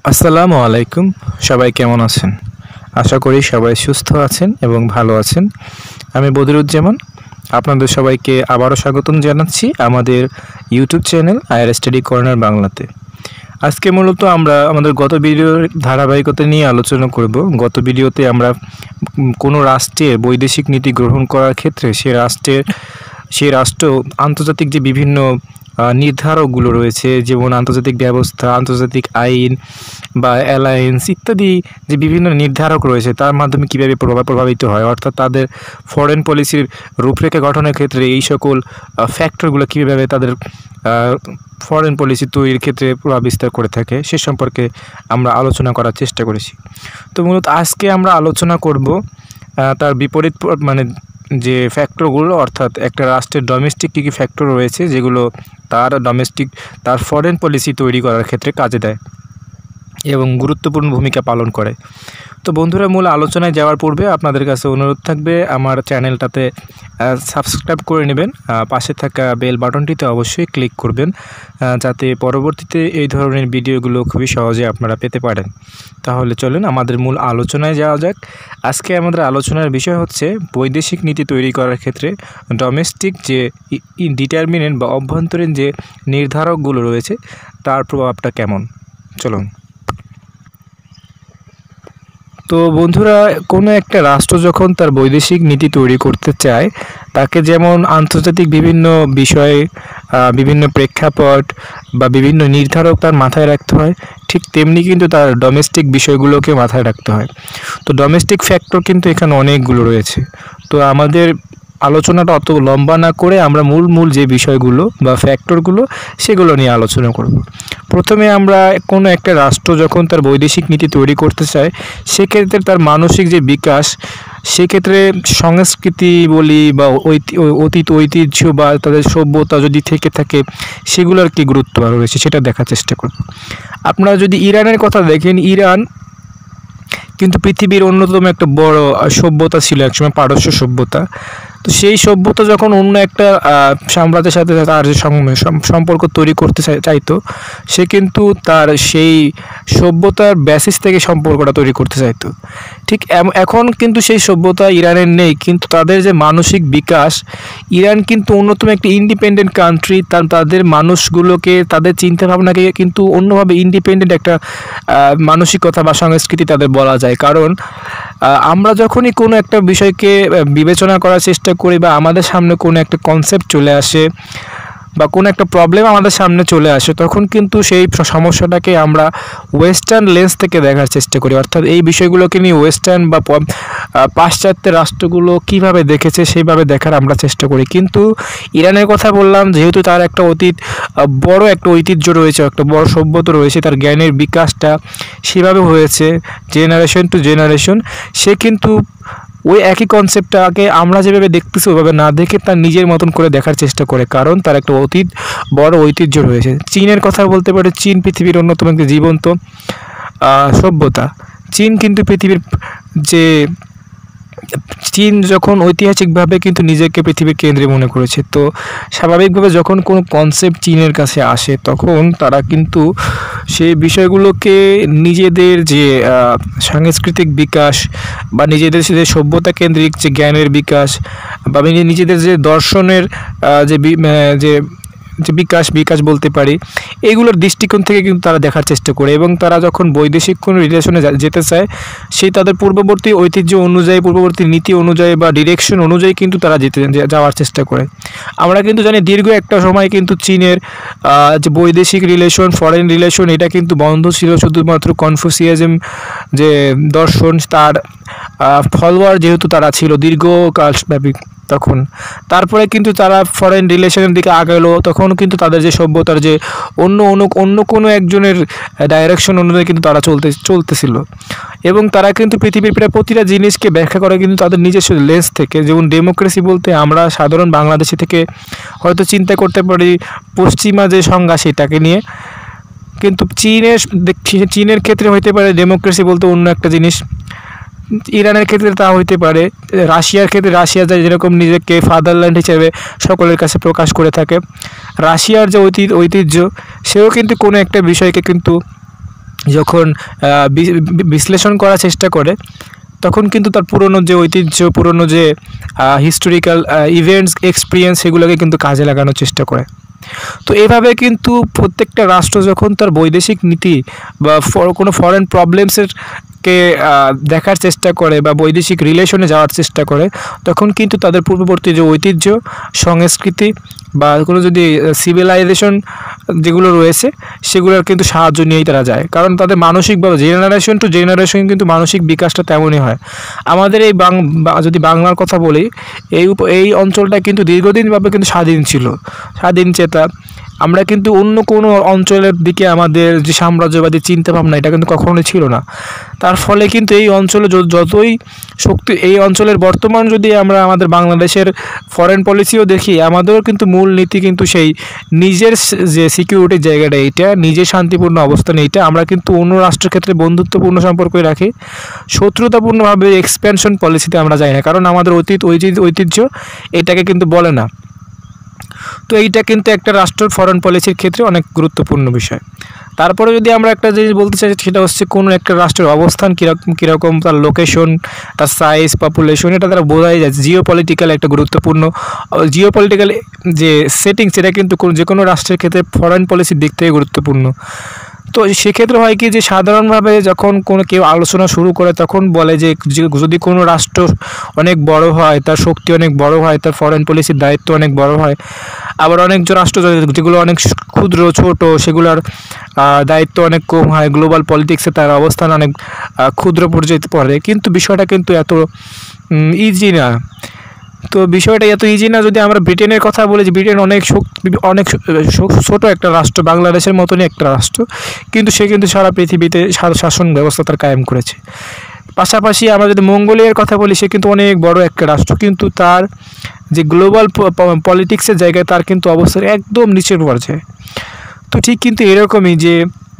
আসসালামু আলাইকুম। সবাই কেমন আছেন? আশা করি সবাই সুস্থ আছেন এবং ভালো আছেন। আমি বদিরুজ্জামান। আপনাদের সবাইকে আবারও স্বাগতম জানাচ্ছি আমাদের YouTube channel higher study corner বাংলাতে। আজকে মূলত আমরা আমাদের গত ভিডিওর ধারাবাহিকতা নিয়ে আলোচনা করব। গত ভিডিওতে আমরা কোনো রাষ্ট্রের বৈদেশিক নীতি গ্রহণ করার ক্ষেত্রে সেই রাষ্ট্র আন্তর্জাতিক যে বিভিন্ন নির্ধারকগুলো রয়েছে, যেমন আন্তর্জাতিক ব্যবস্থা, আন্তর্জাতিক আইন বা অ্যালায়েন্স ইত্যাদি যে বিভিন্ন নির্ধারক রয়েছে তার মাধ্যমে কীভাবে প্রভাবিত হয়, অর্থাৎ তাদের ফরেন পলিসির রূপরেখা গঠনের ক্ষেত্রে এই সকল ফ্যাক্টরগুলো কীভাবে তাদের ফরেন পলিসি তৈরির ক্ষেত্রে প্রভাব বিস্তার করে থাকে সে সম্পর্কে আমরা আলোচনা করার চেষ্টা করেছি। তো মূলত আজকে আমরা আলোচনা করব তার বিপরীত মানে যে ফ্যাক্টরগুলো, অর্থাৎ একটা রাষ্ট্রের ডোমেস্টিক কী কী ফ্যাক্টর রয়েছে যেগুলো তার ফরেন পলিসি তৈরি করার ক্ষেত্রে কাজে দেয় এবং গুরুত্বপূর্ণ ভূমিকা পালন করে। তো বন্ধুরা, মূল আলোচনায় যাওয়ার পূর্বে আপনাদের কাছে অনুরোধ থাকবে আমার চ্যানেলটাতে সাবস্ক্রাইব করে নেবেন, পাশে থাকা বেল বাটনটিতে অবশ্যই ক্লিক করবেন যাতে পরবর্তীতে এই ধরনের ভিডিওগুলো খুবই সহজে আপনারা পেতে পারেন। তাহলে চলুন আমাদের মূল আলোচনায় যাওয়া যাক। আজকে আমাদের আলোচনার বিষয় হচ্ছে বৈদেশিক নীতি তৈরি করার ক্ষেত্রে ডোমেস্টিক যে ডিটারমিনেন্ট বা অভ্যন্তরীণ যে নির্ধারকগুলো রয়েছে তার প্রভাবটা কেমন। চলুন। তো বন্ধুরা, কোনো একটা রাষ্ট্র যখন তার বৈদেশিক নীতি তৈরি করতে চায় তাকে যেমন আন্তর্জাতিক বিভিন্ন বিষয়ে বিভিন্ন প্রেক্ষাপট বা বিভিন্ন নির্ধারক তার মাথায় রাখতে হয়, ঠিক তেমনি কিন্তু তার ডোমেস্টিক বিষয়গুলোকে মাথায় রাখতে হয়। তো ডোমেস্টিক ফ্যাক্টর কিন্তু এখানে অনেকগুলো রয়েছে। তো আমাদের আলোচনাটা অত লম্বা না করে আমরা মূল যে বিষয়গুলো বা ফ্যাক্টরগুলো সেগুলো নিয়ে আলোচনা করব। প্রথমে আমরা কোনো একটা রাষ্ট্র যখন তার বৈদেশিক নীতি তৈরি করতে চায় সেক্ষেত্রে তার মানসিক যে বিকাশ, সেক্ষেত্রে সংস্কৃতি বলি বা অতীত ঐতিহ্য বা তাদের সভ্যতা যদি থেকে থাকে সেগুলোর কী গুরুত্ব রয়েছে সেটা দেখার চেষ্টা করব। আপনারা যদি ইরানের কথা দেখেন, ইরান কিন্তু পৃথিবীর অন্যতম একটা বড় সভ্যতা ছিল একসময়, পারস্য সভ্যতা। তো সেই সভ্যতা যখন অন্য একটা সাম্রাজ্যের সাথে তার যে সম্পর্ক তৈরি করতে চাইতো, সে কিন্তু তার সেই সভ্যতার বেসিস থেকে সম্পর্কটা তৈরি করতে চাইতো। ঠিক এখন কিন্তু সেই সভ্যতা ইরানের নেই, কিন্তু তাদের যে মানসিক বিকাশ, ইরান কিন্তু অন্যতম একটি ইন্ডিপেন্ডেন্ট কান্ট্রি, তাদের মানুষগুলোকে তাদের চিন্তাভাবনাকে কিন্তু অন্যভাবে ইন্ডিপেন্ডেন্ট একটা মানসিকতা বা সংস্কৃতি তাদের বলা যায়। কারণ আমরা যখনই কোনো একটা বিষয়কে বিবেচনা করার চেষ্টা করি বা আমাদের সামনে কোনো একটা কনসেপ্ট চলে আসে বা কোনো একটা প্রবলেম আমাদের সামনে চলে আসে, তখন কিন্তু সেই সমস্যাটাকে আমরা ওয়েস্টার্ন লেন্স থেকে দেখার চেষ্টা করি, অর্থাৎ এই বিষয়গুলোকে নিয়ে ওয়েস্টার্ন বা পাশ্চাত্যের রাষ্ট্রগুলো কিভাবে দেখেছে সেইভাবে দেখার আমরা চেষ্টা করি। কিন্তু ইরানের কথা বললাম, যেহেতু তার একটা বড় একটা ঐতিহ্য রয়েছে, একটা বড় সভ্যতা রয়েছে, তার জ্ঞানের বিকাশটা সেভাবে হয়েছে জেনারেশন টু জেনারেশন, সে কিন্তু ওই একই কনসেপ্টটাকে আমরা যেভাবে দেখতেছি ওইভাবে না দেখে তার নিজের মতন করে দেখার চেষ্টা করে, কারণ তার একটা বড় ঐতিহ্য রয়েছে। চীনের কথা বলতে পারে, চীন পৃথিবীর অন্যতম একটি জীবন্ত সভ্যতা। চীন কিন্তু চীন যখন ঐতিহাসিকভাবে কিন্তু নিজেকে পৃথিবীর কেন্দ্রে মনে করেছে, তো স্বাভাবিকভাবে যখন কোনো কনসেপ্ট চীনের কাছে আসে তখন তারা কিন্তু সেই বিষয়গুলোকে নিজেদের যে সাংস্কৃতিক বিকাশ বা নিজেদের যে সভ্যতা কেন্দ্রিক যে জ্ঞানের বিকাশ বা নিজেদের যে দর্শনের যে বিকাশ বলতে পারি, এইগুলোর দৃষ্টিকোণ থেকে কিন্তু তারা দেখার চেষ্টা করে, এবং তারা যখন বৈদেশিক কোনো রিলেশনে যেতে চায় সেই তাদের পূর্ববর্তী ঐতিহ্য অনুযায়ী, পূর্ববর্তী নীতি অনুযায়ী বা ডিরেকশন অনুযায়ী কিন্তু তারা যাওয়ার চেষ্টা করে। আমরা কিন্তু জানি দীর্ঘ একটা সময় কিন্তু চীনের যে বৈদেশিক রিলেশন, ফরেন রিলেশন, এটা কিন্তু বন্ধ ছিল শুধুমাত্র কনফুসিয়াজম যে দর্শন তার ফলোয়ার যেহেতু তারা ছিল দীর্ঘকালব্যাপী তখন। তারপরে কিন্তু তারা ফরেন রিলেশনের দিকে আগালো, তখন কিন্তু তাদের যে সভ্যতার যে অন্য কোনো একজনের ডাইরেকশন অনুযায়ী কিন্তু তারা চলতেছিল, এবং তারা কিন্তু পৃথিবীর প্রায় প্রতিটা জিনিসকে ব্যাখ্যা করে কিন্তু তাদের নিজস্ব লেন্স থেকে। যেমন ডেমোক্রেসি বলতে আমরা সাধারণ বাংলাদেশি থেকে হয়তো চিন্তা করতে পারি পশ্চিমা যে সংজ্ঞা সেটাকে নিয়ে, কিন্তু চীনের ক্ষেত্রে হইতে পারে ডেমোক্রেসি বলতে অন্য একটা জিনিস, ইরানের ক্ষেত্রে তা হইতে পারে, রাশিয়ার ক্ষেত্রে রাশিয়া যেরকম নিজেকে ফাদারল্যান্ড হিসেবে সকলের কাছে প্রকাশ করে থাকে, রাশিয়ার যে ঐতিহ্য সেও কিন্তু কোনো একটা বিষয়কে কিন্তু যখন বিশ্লেষণ করার চেষ্টা করে, তখন কিন্তু তার পুরনো যে ঐতিহ্য, পুরনো যে হিস্টোরিক্যাল ইভেন্টস, এক্সপিরিয়েন্স, সেগুলোকে কিন্তু কাজে লাগানোর চেষ্টা করে। তো এভাবে কিন্তু প্রত্যেকটা রাষ্ট্র যখন তার বৈদেশিক নীতি বা কোনো ফরেন প্রবলেমসের কে দেখার চেষ্টা করে বা বৈদেশিক রিলেশনে যাওয়ার চেষ্টা করে, তখন কিন্তু তাদের পূর্ববর্তী যে ঐতিহ্য, সংস্কৃতি বা কোনো যদি সিভিলাইজেশন যেগুলো রয়েছে সেগুলোর কিন্তু সাহায্য নিয়েই তারা যায়। কারণ তাদের মানসিকভাবে জেনারেশন টু জেনারেশন কিন্তু মানসিক বিকাশটা তেমনই হয়। আমাদের এই যদি বাংলার কথা বলি, এই অঞ্চলটা কিন্তু দীর্ঘদিনভাবে কিন্তু স্বাধীন ছিল, স্বাধীন চেতা। আমরা কিন্তু অন্য কোনো অঞ্চলের দিকে আমাদের যে সাম্রাজ্যবাদী চিন্তাভাবনা, এটা কিন্তু কখনোই ছিল না। তার ফলে কিন্তু এই অঞ্চলে যতই শক্তি, এই অঞ্চলের বর্তমান যদি আমরা আমাদের বাংলাদেশের ফরেন পলিসিও দেখি, আমাদেরও কিন্তু মূল নীতি কিন্তু সেই নিজের যে সিকিউরিটির জায়গাটা, এইটা নিজের শান্তিপূর্ণ অবস্থান, এইটা আমরা কিন্তু অন্য রাষ্ট্রের ক্ষেত্রে বন্ধুত্বপূর্ণ সম্পর্কই রাখি, শত্রুতাপূর্ণভাবে এক্সপ্যানশন পলিসিতে আমরা যাই না, কারণ আমাদের ঐতিহ্য এটাকে কিন্তু বলে না। তো এইটা কিন্তু একটা রাষ্ট্রের ফরেন পলিসির ক্ষেত্রে অনেক গুরুত্বপূর্ণ বিষয়। তারপরে যদি আমরা একটা জিনিস বলতে চাই, সেটা হচ্ছে কোনো একটা রাষ্ট্রের অবস্থান কীরকম, তার লোকেশন, তার সাইজ, পপুলেশন, এটা তারা বোঝাই যায়। জিওপলিটিক্যাল একটা গুরুত্বপূর্ণ, জিওপলিটিক্যাল যে সেটিংস, সেটা কিন্তু যে কোনো রাষ্ট্রের ক্ষেত্রে ফরেন পলিসির দিক থেকে গুরুত্বপূর্ণ। তো সেক্ষেত্রে হয় কি, যে সাধারণভাবে যখন কোনো কেউ আলোচনা শুরু করে, তখন বলে যে যদি কোনো রাষ্ট্র অনেক বড় হয়, তার শক্তি অনেক বড় হয়, তার ফরেন পলিসির দায়িত্ব অনেক বড় হয়। আবার অনেক রাষ্ট্র যেগুলো অনেক ক্ষুদ্র, ছোট, সেগুলোর দায়িত্ব অনেক কম হয়, গ্লোবাল পলিটিক্সে তার অবস্থান অনেক ক্ষুদ্র পর্যায়ে পড়ে। কিন্তু বিষয়টা কিন্তু এত ইজি না। তো বিষয়টা এত ইজি না। যদি আমরা ব্রিটেনের কথা বলি, যে ব্রিটেন অনেক ছোট একটা রাষ্ট্র, বাংলাদেশের মতনই একটা রাষ্ট্র, কিন্তু সে কিন্তু সারা পৃথিবীতে শাসন ব্যবস্থা তার কায়েম করেছে। পাশাপাশি আমরা যদি মঙ্গোলিয়ার কথা বলি, সে কিন্তু অনেক বড় একটা রাষ্ট্র, কিন্তু তার যে গ্লোবাল পলিটিক্সের জায়গায় তার কিন্তু অবস্থান একদম নিচের পর্যায়ে। তো ঠিক কিন্তু এরকমই, যে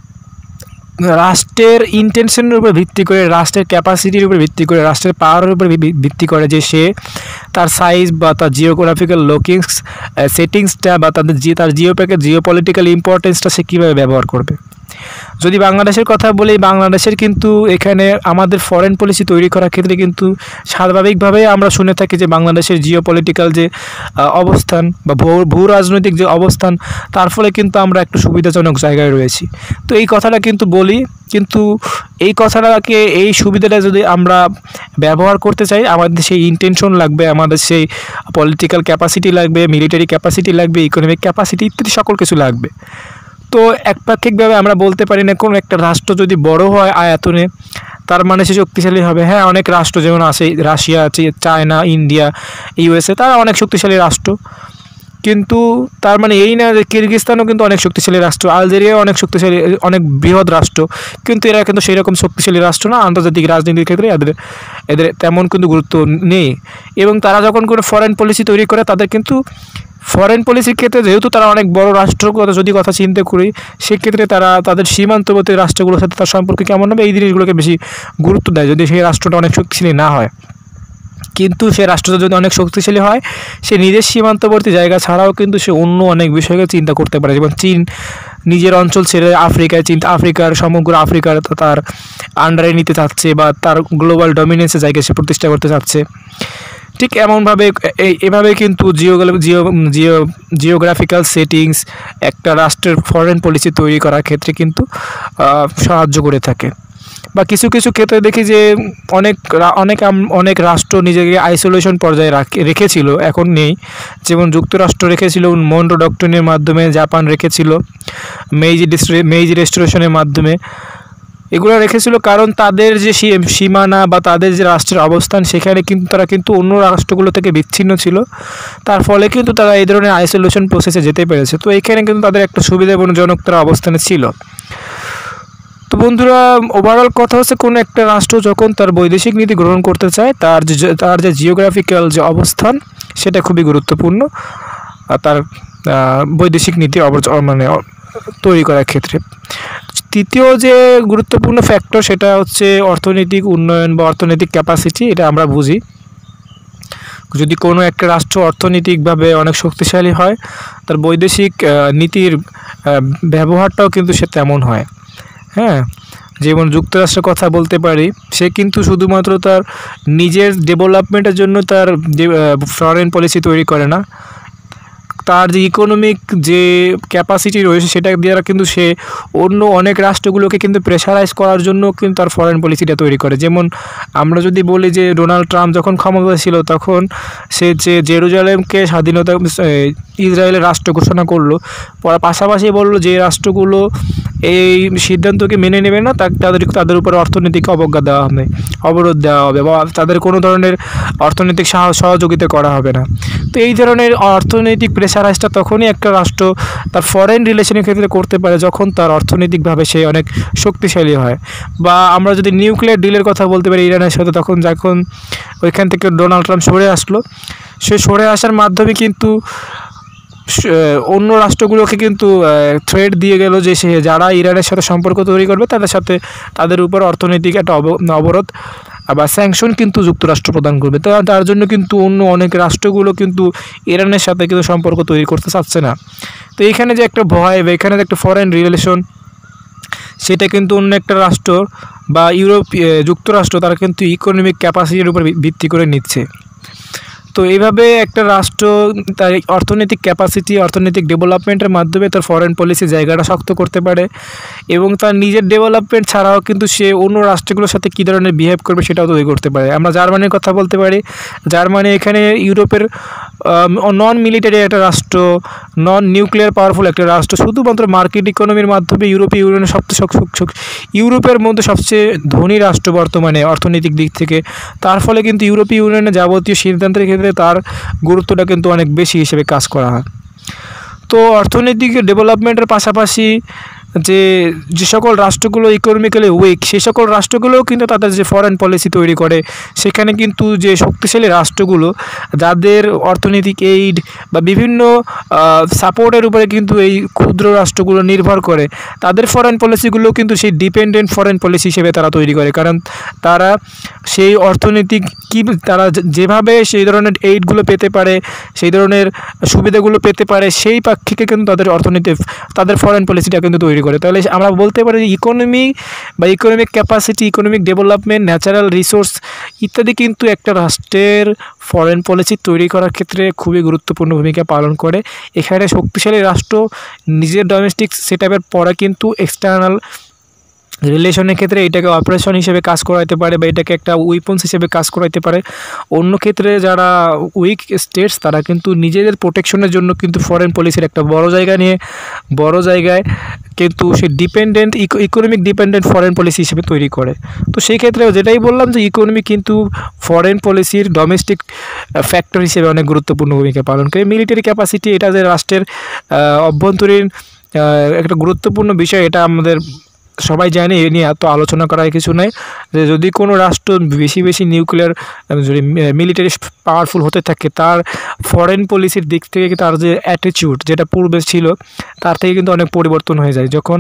রাষ্ট্রের ইন্টেনশনের উপর ভিত্তি করে, রাষ্ট্রের ক্যাপাসিটির উপর ভিত্তি করে, রাষ্ট্রের পাওয়ারের উপর ভিত্তি করে, যে সে তার সাইজ বা তার জিওগ্রাফিক্যাল লোকিংস, সেটিংসটা বা তার জিওপলিটিক্যাল ইম্পর্টেন্সটা সে কীভাবে ব্যবহার করবে। যদি বাংলাদেশের কথা বলি, বাংলাদেশের কিন্তু এখানে আমাদের ফরেন পলিসি তৈরি করার ক্ষেত্রে কিন্তু স্বাভাবিকভাবেই আমরা শুনে থাকি যে বাংলাদেশের জিওপলিটিক্যাল যে অবস্থান বা ভূ রাজনৈতিক যে অবস্থান, তার ফলে কিন্তু আমরা একটু সুবিধাজনক জায়গায় রয়েছি। তো এই কথাটা কিন্তু বলি, কিন্তু এই কথাটাকে, এই সুবিধাটা যদি আমরা ব্যবহার করতে চাই, আমাদের সেই ইন্টেনশন লাগবে, আমাদের সেই পলিটিক্যাল ক্যাপাসিটি লাগবে, মিলিটারি ক্যাপাসিটি লাগবে, ইকোনমিক ক্যাপাসিটি ইত্যাদি সকল কিছু লাগবে। তো একপাক্ষিকভাবে আমরা বলতে পারি না কোনো একটা রাষ্ট্র যদি বড় হয় আয়তনে, তার মানে সে শক্তিশালী হবে। হ্যাঁ, অনেক রাষ্ট্র যেমন আছে, রাশিয়া আছে, চায়না, ইন্ডিয়া, ইউএসএ, তারা অনেক শক্তিশালী রাষ্ট্র, কিন্তু তার মানে এই না যে কিরগিজস্তানও কিন্তু অনেক শক্তিশালী রাষ্ট্র, আলজেরিয়াও অনেক শক্তিশালী, অনেক বৃহৎ রাষ্ট্র, কিন্তু এরা কিন্তু সেই রকম শক্তিশালী রাষ্ট্র না। আন্তর্জাতিক রাজনীতির ক্ষেত্রে এদের তেমন কিন্তু গুরুত্ব নেই। এবং তারা যখন কোনো ফরেন পলিসি তৈরি করে, তাদের কিন্তু ফরেন পলিসির ক্ষেত্রে যেহেতু তারা অনেক বড় রাষ্ট্র, যদি কথা চিন্তা করি, সেক্ষেত্রে তারা তাদের সীমান্তবর্তী রাষ্ট্রগুলোর সাথে তার সম্পর্ক কেমন হবে, এই জিনিসগুলোকে বেশি গুরুত্ব দেয়, যদি সেই রাষ্ট্রটা অনেক শক্তিশালী না হয়। কিন্তু সে রাষ্ট্রটা যদি অনেক শক্তিশালী হয়, সে নিজের সীমান্তবর্তী জায়গা ছাড়াও কিন্তু সে অন্য অনেক বিষয়কে চিন্তা করতে পারে। যেমন চীন নিজের অঞ্চল ছেড়ে আফ্রিকার সমগ্র আফ্রিকার তার আন্ডারে নিতে চাচ্ছে, বা তার গ্লোবাল ডমিনেন্সের জায়গায় সে প্রতিষ্ঠা করতে চাচ্ছে। ঠিক এমনভাবে এভাবে কিন্তু জিওগ্রাফিক্যাল সেটিংস একটা রাষ্ট্রের ফরেন পলিসি তৈরি করার ক্ষেত্রে কিন্তু সাহায্য করে থাকে। বা কিছু ক্ষেত্রে দেখি যে অনেক রাষ্ট্র নিজেকে আইসোলেশন পর্যায়ে রেখেছিল, এখন নেই। যেমন যুক্তরাষ্ট্র রেখেছিল মনরো ডক্ট্রিনের মাধ্যমে, জাপান রেখেছিল মেইজি রেস্টোরেশনের মাধ্যমে, এগুলো রেখেছিল কারণ তাদের যে সীমানা বা তাদের যে রাষ্ট্রের অবস্থান, সেখানে কিন্তু তারা কিন্তু অন্য রাষ্ট্রগুলো থেকে বিচ্ছিন্ন ছিল। তার ফলে কিন্তু তারা এই ধরনের আইসোলেশন প্রসেসে যেতে পেরেছে। তো এইখানে কিন্তু তাদের একটা সুবিধাজনক তারা অবস্থানে ছিল। তো বন্ধুরা, ওভারঅল কথা হচ্ছে, কোনো একটা রাষ্ট্র যখন তার বৈদেশিক নীতি গ্রহণ করতে চায়, তার যে জিওগ্রাফিক্যাল যে অবস্থান, সেটা খুবই গুরুত্বপূর্ণ তার বৈদেশিক নীতি মানে তৈরি করার ক্ষেত্রে। তৃতীয় যে গুরুত্বপূর্ণ ফ্যাক্টর, সেটা হচ্ছে অর্থনৈতিক উন্নয়ন বা অর্থনৈতিক ক্যাপাসিটি। এটা আমরা বুঝি, যদি কোনো একটা রাষ্ট্র অর্থনৈতিকভাবে অনেক শক্তিশালী হয়, তার বৈদেশিক নীতির ব্যবহারটাও কিন্তু সে তেমন হয়। হ্যাঁ, যেমন যুক্তরাষ্ট্রের কথা বলতে পারি, সে কিন্তু শুধুমাত্র তার নিজের ডেভেলপমেন্টের জন্য তার ফরেন পলিসি তৈরি করে না, তার যে ইকোনমিক যে ক্যাপাসিটি রয়েছে সেটা দ্বারা কিন্তু সে অন্য অনেক রাষ্ট্রগুলোকে কিন্তু প্রেশারাইজ করার জন্য কিন্তু তার ফরেন পলিসিটা তৈরি করে। যেমন আমরা যদি বলি যে ডোনাল্ড ট্রাম্প যখন ক্ষমতায় ছিল তখন সে যে জেরুজালেমকে স্বাধীনতা ইসরায়েলের রাষ্ট্র ঘোষণা করলো, পাশাপাশি বলল যে রাষ্ট্রগুলো এই সিদ্ধান্তকে মেনে নেবে না তাদের উপর অর্থনৈতিক অবজ্ঞা দেওয়া হবে, অবরোধ দেওয়া হবে বা তাদের কোনো ধরনের অর্থনৈতিক সহযোগিতা করা হবে না। তো এই ধরনের অর্থনৈতিক প্রেশারাইজটা তখনই একটা রাষ্ট্র তার ফরেন রিলেশনের ক্ষেত্রে করতে পারে যখন তার অর্থনৈতিকভাবে সে অনেক শক্তিশালী হয়। বা আমরা যদি নিউক্লিয়ার ডিলের কথা বলতে পারি ইরানের সাথে, তখন যখন ওইখান থেকে ডোনাল্ড ট্রাম্প সরে আসলো, সে সরে আসার মাধ্যমে কিন্তু অন্য রাষ্ট্রগুলোকে কিন্তু থ্রেট দিয়ে গেল যে সে যারা ইরানের সাথে সম্পর্ক তৈরি করবে তাদের উপর অর্থনৈতিক একটা অবরোধ বা স্যাংশন কিন্তু যুক্তরাষ্ট্র প্রদান করবে। তার জন্য কিন্তু অন্য অনেক রাষ্ট্রগুলো কিন্তু ইরানের সাথে কিন্তু সম্পর্ক তৈরি করতে চাচ্ছে না। তো এইখানে যে একটা ভয় বা এখানে যে একটা ফরেন রিলেশন, সেটা কিন্তু অন্য একটা রাষ্ট্র বা যুক্তরাষ্ট্র তারা কিন্তু ইকোনমিক ক্যাপাসিটির উপর ভিত্তি করে নিচ্ছে। তো এইভাবে একটা রাষ্ট্র তার অর্থনৈতিক ক্যাপাসিটি, অর্থনৈতিক ডেভেলপমেন্টের মাধ্যমে তার ফরেন পলিসি জায়গাটা শক্ত করতে পারে এবং তার নিজের ডেভেলপমেন্ট ছাড়াও কিন্তু সে অন্য রাষ্ট্রগুলোর সাথে কী ধরনের বিহেভ করবে সেটাও তৈরি করতে পারে। আমরা জার্মানির কথা বলতে পারি। জার্মানি এখানে ইউরোপের নন মিলিটারি একটা রাষ্ট্র, নন নিউক্লিয়ার পাওয়ারফুল একটা রাষ্ট্র, শুধুমাত্র মার্কেট ইকোনমির মাধ্যমে ইউরোপীয় ইউনিয়নের ইউরোপের মধ্যে সবচেয়ে ধনী রাষ্ট্র বর্তমানে অর্থনৈতিক দিক থেকে। তার ফলে কিন্তু ইউরোপীয় ইউনিয়নের যাবতীয় সিদ্ধান্তের ক্ষেত্রে তার গুরুত্বটা কিন্তু অনেক বেশি হিসেবে কাজ করা হয়। তো অর্থনৈতিক ডেভেলপমেন্টের পাশাপাশি যে সকল রাষ্ট্রগুলো ইকোনমিক্যালি উইক, সেই সকল রাষ্ট্রগুলোও কিন্তু তাদের যে ফরেন পলিসি তৈরি করে, সেখানে কিন্তু যে শক্তিশালী রাষ্ট্রগুলো যাদের অর্থনৈতিক এইড বা বিভিন্ন সাপোর্টের উপরে কিন্তু এই ক্ষুদ্র রাষ্ট্রগুলো নির্ভর করে, তাদের ফরেন পলিসিগুলো কিন্তু সেই ডিপেন্ডেন্ট ফরেন পলিসি হিসেবে তারা তৈরি করে। কারণ তারা সেই অর্থনৈতিক তারা যেভাবে সেই ধরনের এইডগুলো পেতে পারে, সেই ধরনের সুবিধাগুলো পেতে পারে, সেই পাক্ষিকে কিন্তু তাদের অর্থনীতি, তাদের ফরেন পলিসিটা কিন্তু তৈরি করে। তাহলে আমরা বলতে পারি যে ইকোনমি বা economic capacity, economic development, natural resource ইত্যাদি কিন্তু একটা রাষ্ট্রের ফরেন পলিসি তৈরি করার ক্ষেত্রে খুবই গুরুত্বপূর্ণ ভূমিকা পালন করে। এখানে শক্তিশালী রাষ্ট্র নিজের ডোমেস্টিক সেটআপের পরে কিন্তু এক্সটার্নাল রিলেশনের ক্ষেত্রে এটাকে অপারেশন হিসেবে কাজ করাইতে পারে বা এটাকে একটা উইপন্স হিসেবে কাজ করাইতে পারে। অন্য ক্ষেত্রে যারা উইক স্টেটস তারা কিন্তু নিজেদের প্রোটেকশনের জন্য কিন্তু ফরেন পলিসির একটা বড় জায়গায় কিন্তু সে dependent economic dependent foreign policy হিসেবে তৈরি করে। তো সেই ক্ষেত্রে যেটাই বললাম যে ইকোনমি কিন্তু ফরেন পলিসির ডোমেস্টিক ফ্যাক্টর হিসেবে অনেক গুরুত্বপূর্ণ ভূমিকা পালন করে। মিলিটারি ক্যাপাসিটি এটা যে রাষ্ট্রের অভ্যন্তরীণ একটা গুরুত্বপূর্ণ বিষয়, এটা আমাদের সবাই জানে, এ নিয়ে এত আলোচনা করার কিছু নেই। যে যদি কোনো রাষ্ট্র বেশি নিউক্লিয়ার যদি মিলিটারি পাওয়ারফুল হতে থাকে, তার ফরেন পলিসির দিক থেকে তার যে অ্যাটিটিউড যেটা পূর্বে ছিল তার থেকে কিন্তু অনেক পরিবর্তন হয়ে যায়। যখন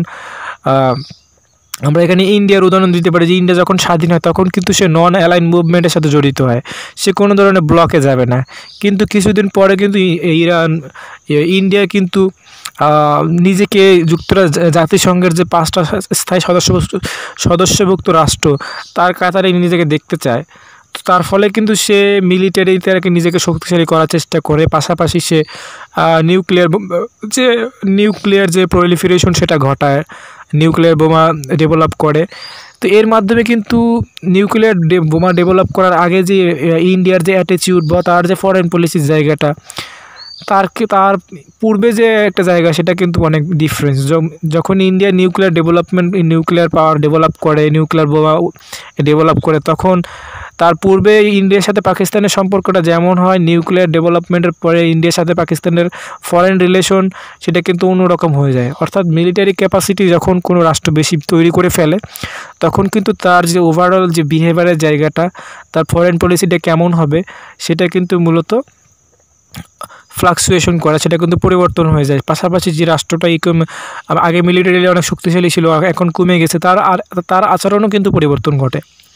আমরা এখানে ইন্ডিয়ার উদাহরণ দিতে পারি যে ইন্ডিয়া যখন স্বাধীন হয় তখন কিন্তু সে নন অ্যালাইন মুভমেন্টের সাথে জড়িত হয়, সে কোনো ধরনের ব্লকে যাবে না। কিন্তু কিছুদিন পরে কিন্তু ইন্ডিয়া কিন্তু নিজেকে জাতিসংঘের যে 5টা স্থায়ী সদস্যভুক্ত রাষ্ট্র তার কাতারে নিজেকে দেখতে চায়। তার ফলে কিন্তু সে মিলিটারিতে আর কি নিজেকে শক্তিশালী করার চেষ্টা করে, পাশাপাশি সে নিউক্লিয়ার যে প্রলিফারেশন সেটা ঘটায়, নিউক্লিয়ার বোমা ডেভেলপ করে। তো এর মাধ্যমে কিন্তু নিউক্লিয়ার বোমা ডেভেলপ করার আগে যে ইন্ডিয়ার যে অ্যাটিটিউড বা তার যে ফরেন পলিসির জায়গাটা, তার পূর্বে যে একটা জায়গা সেটা কিন্তু অনেক ডিফারেন্স। যখন ইন্ডিয়া নিউক্লিয়ার পাওয়ার ডেভেলপ করে, নিউক্লিয়ার বোমা ডেভেলপ করে, তখন তার পূর্বে ইন্ডিয়ার সাথে পাকিস্তানের সম্পর্কটা যেমন হয়, নিউক্লিয়ার ডেভেলপমেন্টের পরে ইন্ডিয়ার সাথে পাকিস্তানের ফরেন রিলেশন সেটা কিন্তু অন্যরকম হয়ে যায়। অর্থাৎ মিলিটারি ক্যাপাসিটি যখন কোনো রাষ্ট্র বেশি তৈরি করে ফেলে তখন কিন্তু তার যে ওভারঅল যে বিহেভিয়ারের জায়গাটা, তার ফরেন পলিসিটা কেমন হবে সেটা কিন্তু মূলত ফ্লাকচুয়েশন করা, সেটা কিন্তু পরিবর্তন হয়ে যায়। পাশাপাশি যে রাষ্ট্রটা আগে মিলিটারিলি অনেক শক্তিশালী ছিল এখন কমে গেছে, তার আচরণও কিন্তু পরিবর্তন ঘটে।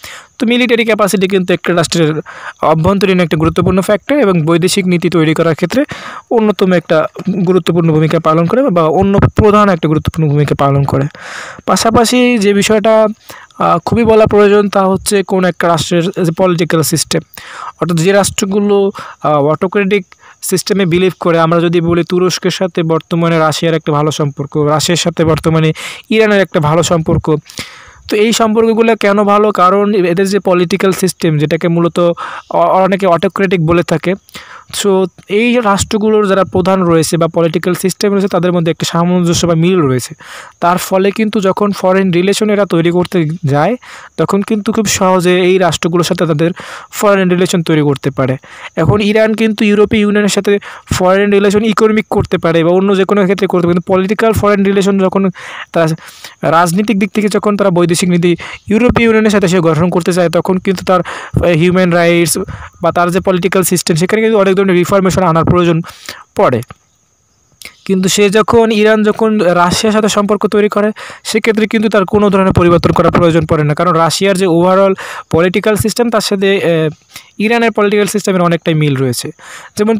তো মিলিটারি ক্যাপাসিটি কিন্তু একটা রাষ্ট্রের অভ্যন্তরীণ একটা গুরুত্বপূর্ণ ফ্যাক্টর এবং বৈদেশিক নীতি তৈরি করার ক্ষেত্রে অন্যতম একটা গুরুত্বপূর্ণ ভূমিকা পালন করে বা অন্য প্রধান একটা গুরুত্বপূর্ণ ভূমিকা পালন করে। পাশাপাশি যে বিষয়টা খুবই বলা প্রয়োজন তা হচ্ছে কোন একটা রাষ্ট্রের যে পলিটিক্যাল সিস্টেম, অর্থাৎ যে রাষ্ট্রগুলো অটোক্রেটিক সিস্টেমে বিলিভ করে। আমরা যদি বলি তুরস্কের সাথে বর্তমানে রাশিয়ার একটা ভালো সম্পর্ক, রাশিয়ার সাথে বর্তমানে ইরানের একটা ভালো সম্পর্ক। তো এই সম্পর্কগুলো কেন ভালো? কারণ এদের যে পলিটিক্যাল সিস্টেম, যেটাকে মূলত অনেকে অটোক্রেটিক বলে থাকে। সো এই রাষ্ট্রগুলোর যারা প্রধান রয়েছে বা পলিটিক্যাল সিস্টেম রয়েছে তাদের মধ্যে একটা সামঞ্জস্য বা মিল রয়েছে। তার ফলে কিন্তু যখন ফরেন রিলেশন এরা তৈরি করতে যায় তখন কিন্তু খুব সহজে এই রাষ্ট্রগুলোর সাথে তাদের ফরেন রিলেশন তৈরি করতে পারে। এখন ইরান কিন্তু ইউরোপীয় ইউনিয়নের সাথে ফরেন রিলেশন ইকোনমিক করতে পারে বা অন্য যে কোনো ক্ষেত্রে করতে পারে, কিন্তু পলিটিক্যাল ফরেন রিলেশন যখন তারা রাজনীতিক দিক থেকে যখন তারা বৈদেশিক নীতি ইউরোপীয় ইউনিয়নের সাথে সে গঠন করতে চায় তখন কিন্তু তার হিউম্যান রাইটস বা তার যে পলিটিক্যাল সিস্টেম সেখানে কিন্তু অনেক ধরনের রিফরমেশন আনার প্রয়োজন পড়ে। কিন্তু সে যখন ইরান যখন রাশিয়ার সাথে সম্পর্ক তৈরি করে সেক্ষেত্রে কিন্তু তার কোনো ধরনের পরিবর্তন করার প্রয়োজন পড়ে না, কারণ রাশিয়ার যে ওভারঅল পলিটিক্যাল সিস্টেম তার সাথে ইরানের পলিটিক্যাল সিস্টেমের অনেকটাই মিল রয়েছে। যেমন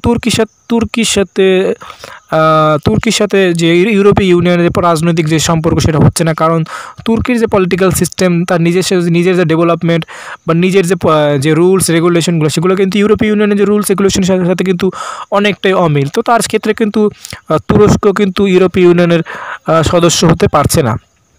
তুর্কির সাথে যে ইউরোপীয় ইউনিয়নের রাজনৈতিক যে সম্পর্ক সেটা হচ্ছে না, কারণ তুর্কির যে পলিটিক্যাল সিস্টেম তার নিজের যে ডেভেলপমেন্ট বা নিজের যে রুলস রেগুলেশনগুলো সেগুলো কিন্তু ইউরোপীয় ইউনিয়নের যে রুলস রেগুলেশনের সাথে কিন্তু অনেকটাই অমিল। তো তার ক্ষেত্রে কিন্তু তুরস্ক কিন্তু ইউরোপীয় ইউনিয়নের সদস্য হতে পারছে না।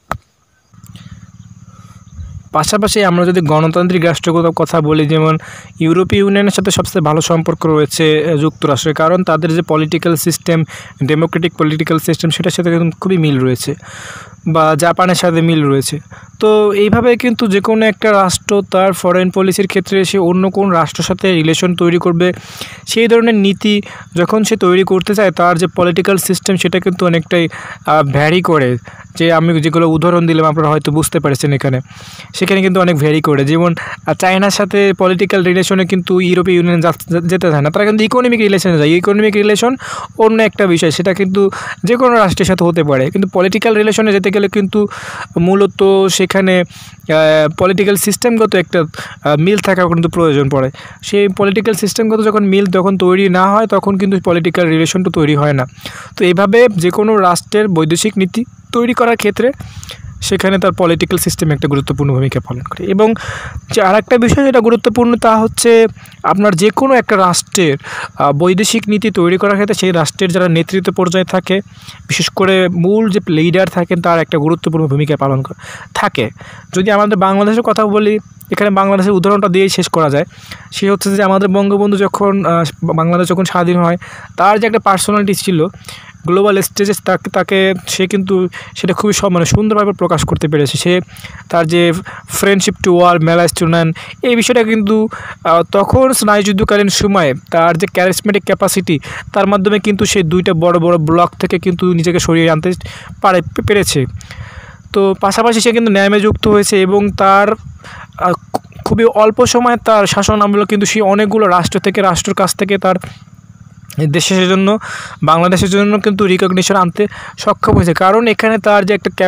পাশাপাশি আমরা যদি গণতান্ত্রিক রাষ্ট্রগুলোর কথা বলি, যেমন ইউরোপীয় ইউনিয়নের সাথে সবচেয়ে ভালো সম্পর্ক রয়েছে যুক্তরাষ্ট্রের, কারণ তাদের যে political system, democratic political system সেটার সাথে কিন্তু খুবই মিল রয়েছে, বা জাপানের সাথে মিল রয়েছে। তো এইভাবে কিন্তু যে কোনো একটা রাষ্ট্র তার ফরেন পলিসির ক্ষেত্রে সে অন্য কোন রাষ্ট্রের সাথে রিলেশন তৈরি করবে সেই ধরনের নীতি যখন সে তৈরি করতে চায় তার যে পলিটিক্যাল সিস্টেম সেটা কিন্তু অনেকটাই ভ্যারি করে। যে আমি যেগুলো উদাহরণ দিলাম আপনারা হয়তো বুঝতে পারছেন সেখানে কিন্তু অনেক ভ্যারি করে। যেমন চায়নার সাথে পলিটিক্যাল রিলেশনে কিন্তু ইউরোপীয় ইউনিয়ন যেতে চায় না, তারা কিন্তু ইকোনমিক রিলেশনে যায়। ইকোনমিক রিলেশন অন্য একটা বিষয়, সেটা কিন্তু যে কোনো রাষ্ট্রের সাথে হতে পারে, কিন্তু পলিটিক্যাল রিলেশনে যেতে গেলে কিন্তু মূলত সেখানে পলিটিক্যাল সিস্টেমগত একটা মিল থাকা কিন্তু প্রয়োজন পড়ে। সেই পলিটিক্যাল সিস্টেমগত যখন মিল যখন তৈরি না হয় তখন কিন্তু পলিটিক্যাল রিলেশনটা তৈরি হয় না। তো এইভাবে যে কোনো রাষ্ট্রের বৈদেশিক নীতি তৈরি করার ক্ষেত্রে সেখানে তার পলিটিক্যাল সিস্টেম একটা গুরুত্বপূর্ণ ভূমিকা পালন করে। এবং যে আরেকটা বিষয় যেটা গুরুত্বপূর্ণ তা হচ্ছে আপনার যে কোনো একটা রাষ্ট্রের বৈদেশিক নীতি তৈরি করার ক্ষেত্রে সেই রাষ্ট্রের যারা নেতৃত্ব পর্যায়ে থাকে, বিশেষ করে মূল যে লিডার থাকেন তার একটা গুরুত্বপূর্ণ ভূমিকা পালন থাকে। যদি আমাদের বাংলাদেশের কথা বলি, এখানে বাংলাদেশের উদাহরণটা দিয়েই শেষ করা যায়। সে হচ্ছে যে আমাদের বঙ্গবন্ধু যখন বাংলাদেশ যখন স্বাধীন হয় তার যে একটা পার্সোনালিটি ছিল গ্লোবাল স্টেজে তাকে সে কিন্তু সেটা খুবই সুন্দরভাবে প্রকাশ করতে পেরেছে। সে তার যে friendship to all malice to none এই বিষয়টা কিন্তু তখন স্নায়ুযুদ্ধকালীন সময়ে তার যে ক্যারিসমেটিক ক্যাপাসিটি তার মাধ্যমে কিন্তু সে দুইটা বড় বড় ব্লক থেকে কিন্তু নিজেকে সরিয়ে আনতে পেরেছে। তো পাশাপাশি সে কিন্তু ন্যায়মে যুক্ত হয়েছে এবং তার খুবই অল্প সময়ে তার শাসন আমলে কিন্তু সে অনেকগুলো রাষ্ট্রের কাছ থেকে তার দেশের জন্য বাংলাদেশের জন্য কিন্তু রিকগনিশন আনতে সক্ষম হয়েছে, কারণ এখানে তার যে একটা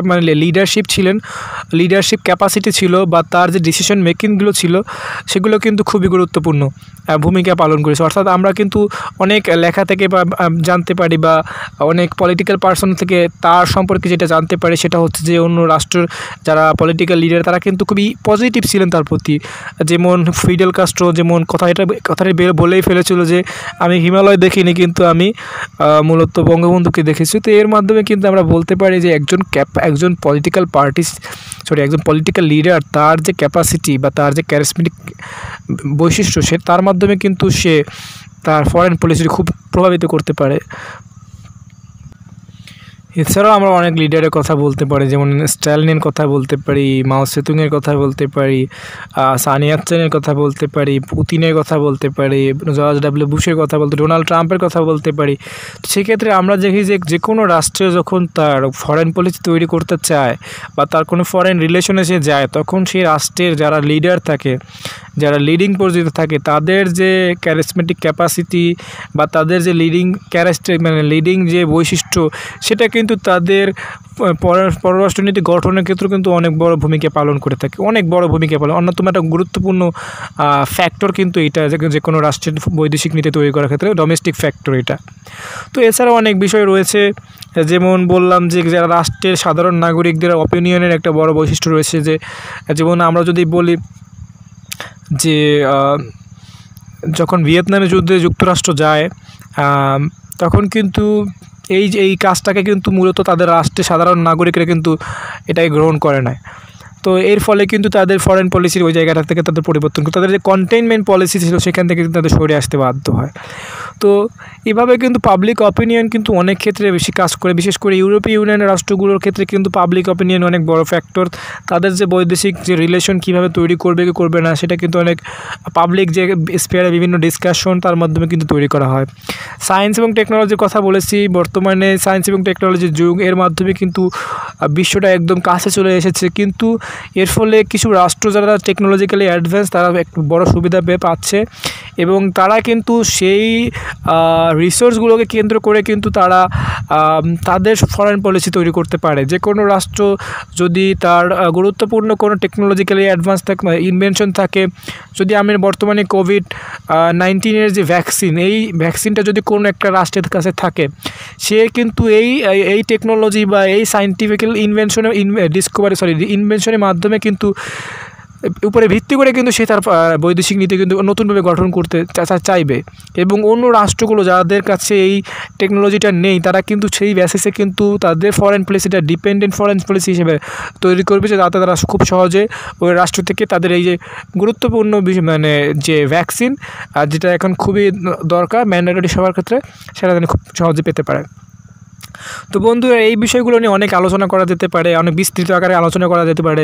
লিডারশিপ ক্যাপাসিটি ছিল বা তার যে ডিসিশন মেকিংগুলো ছিল সেগুলো কিন্তু খুবই গুরুত্বপূর্ণ ভূমিকা পালন করেছে। অর্থাৎ আমরা কিন্তু অনেক লেখা থেকে বা জানতে পারি বা অনেক পলিটিক্যাল পার্সন থেকে তার সম্পর্কে যেটা জানতে পারি সেটা হচ্ছে যে অন্য রাষ্ট্রের যারা পলিটিক্যাল লিডার তারা কিন্তু খুবই পজিটিভ ছিলেন তার প্রতি। যেমন ফিডেল কাস্ট্রো যেমন কথাটি বলেই ফেলেছিল যে আমি হিমালয় দেখিনি কিন্তু আমি মূলত বঙ্গবন্ধুকে দেখেছি। তো এর মাধ্যমে কিন্তু আমরা বলতে পারি যে একজন পলিটিক্যাল লিডার তার যে ক্যাপাসিটি বা তার যে ক্যারিসমেটিক বৈশিষ্ট্য তার মাধ্যমে কিন্তু সে তার ফরেন পলিসি খুব প্রভাবিত করতে পারে। এছাড়াও আমরা অনেক লিডারের কথা বলতে পারি, যেমন স্ট্যালিনের কথা বলতে পারি, মাও সেতুংয়ের কথা বলতে পারি, সান ইয়াতসেনের কথা বলতে পারি, পুতিনের কথা বলতে পারি, জর্জ ডব্লিউ বুশের কথা বলতে, ডোনাল্ড ট্রাম্পের কথা বলতে পারি। সেক্ষেত্রে আমরা দেখি যে কোনো রাষ্ট্রে যখন তার ফরেন পলিসি তৈরি করতে চায় বা তার কোনো ফরেন রিলেশনে সে যায় তখন সেই রাষ্ট্রের যারা লিডার থাকে, যারা লিডিং পজিশনে থাকে তাদের যে ক্যারিসমেটিক ক্যাপাসিটি বা তাদের যে লিডিং যে বৈশিষ্ট্য সেটা কিন্তু তাদের পররাষ্ট্রনীতি গঠনের ক্ষেত্রেও কিন্তু অনেক বড় ভূমিকা পালন করে থাকে, অনেক বড় ভূমিকা পালন, অন্যতম একটা গুরুত্বপূর্ণ ফ্যাক্টর কিন্তু এটা, যে কোনো রাষ্ট্রের বৈদেশিক নীতি তৈরি করার ক্ষেত্রে ডোমেস্টিক ফ্যাক্টর এটা। তো এছাড়াও অনেক বিষয় রয়েছে, যেমন বললাম যে যারা রাষ্ট্রের সাধারণ নাগরিকদের অপিনিয়নের একটা বড় বৈশিষ্ট্য রয়েছে, যে যেমন আমরা যদি বলি যে যখন ভিয়েতনামে যুদ্ধে যুক্তরাষ্ট্র যায় তখন কিন্তু এই কাজটাকে কিন্তু মূলত তাদের রাষ্ট্রের সাধারণ নাগরিকরা কিন্তু এটাকে গ্রহণ করে না। তো এর ফলে কিন্তু তাদের ফরেন পলিসির ওই জায়গাটা থেকে তাদের পরিবর্তন করে, তাদের যে কন্টেইনমেন্ট পলিসি ছিল সেখান থেকে কিন্তু তাদের সরে আসতে বাধ্য হয়। তো এভাবে কিন্তু পাবলিক অপিনিয়ন কিন্তু অনেক ক্ষেত্রে বেশি কাজ করে, বিশেষ করে ইউরোপীয় ইউনিয়নের রাষ্ট্রগুলোর ক্ষেত্রে কিন্তু পাবলিক অপিনিয়ন অনেক বড় ফ্যাক্টর। তাদের যে বৈদেশিক যে রিলেশন কীভাবে তৈরি করবে কি করবে না সেটা কিন্তু অনেক পাবলিক যে স্পেয়ারে বিভিন্ন ডিসকাশন তার মাধ্যমে কিন্তু তৈরি করা হয়। সায়েন্স এবং টেকনোলজির কথা বলেছি, বর্তমানে সায়েন্স এবং টেকনোলজির যুগ, এর মাধ্যমে কিন্তু বিশ্বটা একদম কাছে চলে এসেছে। কিন্তু এর ফলে কিছু রাষ্ট্র যারা টেকনোলজিক্যালি অ্যাডভান্স তারা একটু বড় সুবিধা পাচ্ছে, এবং তারা কিন্তু সেই রিসোর্সগুলোকে কেন্দ্র করে কিন্তু তারা তাদের ফরেন পলিসি তৈরি করতে পারে। যে কোনো রাষ্ট্র যদি তার গুরুত্বপূর্ণ কোনো টেকনোলজিক্যালি অ্যাডভান্স থাকে, ইনভেনশন থাকে, যদি আমি বর্তমানে কোভিড-19 যে ভ্যাকসিন, এই ভ্যাকসিনটা যদি কোনো একটা রাষ্ট্রের কাছে থাকে, সে কিন্তু এই টেকনোলজি বা এই সায়েন্টিফিক্যাল ইনভেনশনের মাধ্যমে কিন্তু উপরে ভিত্তি করে কিন্তু সে তার বৈদেশিক নীতি কিন্তু নতুনভাবে গঠন করতে চাইবে, এবং অন্য রাষ্ট্রগুলো যাদের কাছে এই টেকনোলজিটা নেই তারা কিন্তু সেই বেসিসে কিন্তু তাদের ফরেন পলিসিটা ডিপেন্ডেন্ট ফরেন পলিসি হিসেবে তৈরি করবে, যে যাতে তারা খুব সহজে ওই রাষ্ট্র থেকে তাদের এই যে গুরুত্বপূর্ণ মানে যে ভ্যাকসিন, যেটা এখন খুবই দরকার ম্যান্ডেটরি সবার ক্ষেত্রে, সেটা যেন খুব সহজে পেতে পারে। তো বন্ধুরা, এই বিষয়গুলো নিয়ে অনেক আলোচনা করা যেতে পারে, অনেক বিস্তৃত আকারে আলোচনা করা যেতে পারে,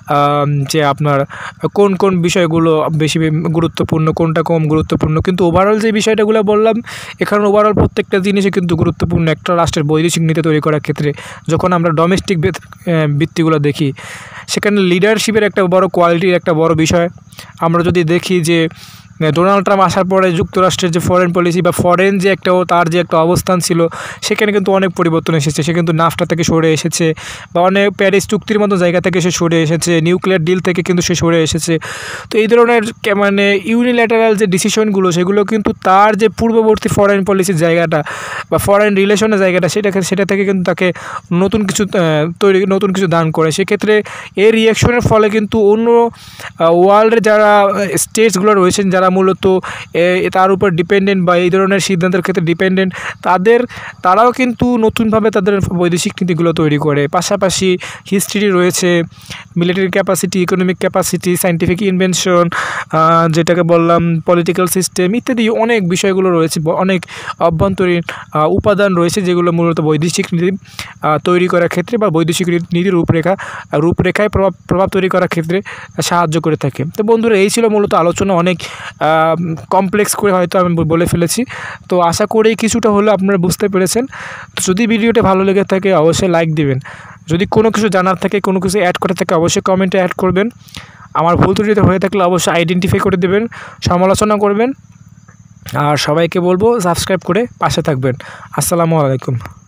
যে আপনার কোন কোন বিষয়গুলো বেশি গুরুত্বপূর্ণ, কোনটা কম গুরুত্বপূর্ণ। কিন্তু ওভারঅল যে বিষয়টাগুলো বললাম, এখানে ওভারঅল প্রত্যেকটা জিনিসই কিন্তু গুরুত্বপূর্ণ একটা রাষ্ট্রের বৈদেশিক নীতি তৈরি করার ক্ষেত্রে। যখন আমরা ডোমেস্টিক ভিত্তিগুলো দেখি, সেখানে লিডারশিপের একটা বড় কোয়ালিটির একটা বড় বিষয়। আমরা যদি দেখি যে ডোনাল্ড ট্রাম্প আসার পরে যুক্তরাষ্ট্রের যে ফরেন পলিসি বা ফরেন যে একটা তার যে একটা অবস্থান ছিল, সেখানে কিন্তু অনেক পরিবর্তন এসেছে। সে কিন্তু নাফটা থেকে সরে এসেছে, বা অনেক প্যারিস চুক্তির মতো জায়গা থেকে সে সরে এসেছে, নিউক্লিয়ার ডিল থেকে কিন্তু সে সরে এসেছে। তো এই ধরনের মানে ইউনিল্যাটারাল যে ডিসিশনগুলো, সেগুলো কিন্তু তার যে পূর্ববর্তী ফরেন পলিসির জায়গাটা বা ফরেন রিলেশনের জায়গাটা, সেটা থেকে কিন্তু তাকে নতুন কিছু দান করে। সেক্ষেত্রে এই রিয়াকশনের ফলে কিন্তু অন্য ওয়ার্ল্ডের যারা স্টেটসগুলো রয়েছেন, যারা মূলত তার উপর ডিপেন্ডেন্ট বা এই ধরনের সিদ্ধান্তের ক্ষেত্রে ডিপেন্ডেন্ট, তারাও কিন্তু নতুনভাবে তাদের বৈদেশিক নীতিগুলো তৈরি করে। পাশাপাশি হিস্ট্রি রয়েছে, military capacity, economic capacity, scientific invention, যেটাকে বললাম পলিটিক্যাল সিস্টেম ইত্যাদি অনেক বিষয়গুলো রয়েছে, অনেক অভ্যন্তরীণ উপাদান রয়েছে, যেগুলো মূলত বৈদেশিক নীতি তৈরি করার ক্ষেত্রে বা বৈদেশিক নীতির রূপরেখায় প্রভাব তৈরি করার ক্ষেত্রে সাহায্য করে থাকে। তো বন্ধুরা, এই ছিল মূলত আলোচনা, অনেক কমপ্লেক্স করে হয়তো আমি বলে ফেলেছি। তো আশা করি কিছুটা হলেও আপনারা বুঝতে পেরেছেন। তো যদি ভিডিওটা ভালো লেগে থাকে অবশ্যই লাইক দিবেন। যদি কোনো কিছু জানার থাকে, কোনো কিছু অ্যাড করা থাকে, অবশ্যই কমেন্টে অ্যাড করবেন। আমার ভুল ত্রুটি হয়ে থাকলে অবশ্যই আইডেন্টিফাই করে দেবেন, সমালোচনা করবেন। আর সবাইকে বলবো সাবস্ক্রাইব করে পাশে থাকবেন। আসসালামু আলাইকুম।